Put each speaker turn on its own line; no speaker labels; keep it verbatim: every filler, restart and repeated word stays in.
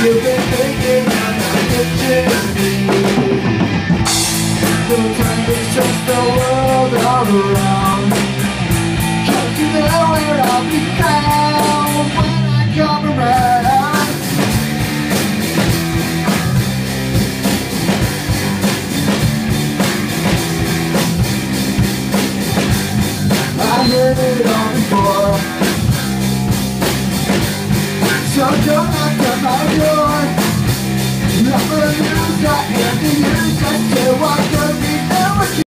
You've been thinking I'm not picturing me. Sometimes it's just the world all around. Cause you know where I'll be found when I come around. I heard it